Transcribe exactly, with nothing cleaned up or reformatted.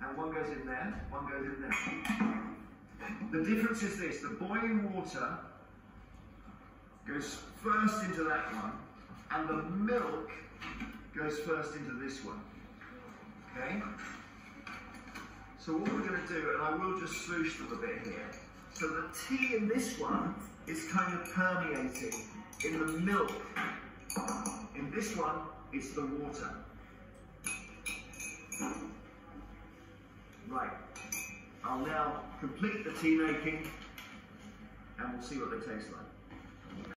Now one goes in there, one goes in there. The difference is this, the boiling water goes first into that one, and the milk goes first into this one. Okay? So what we're going to do, and I will just swoosh them a bit here, so the tea in this one is kind of permeating in the milk. In this one, it's the water. Right. I'll now complete the tea making, and we'll see what they taste like.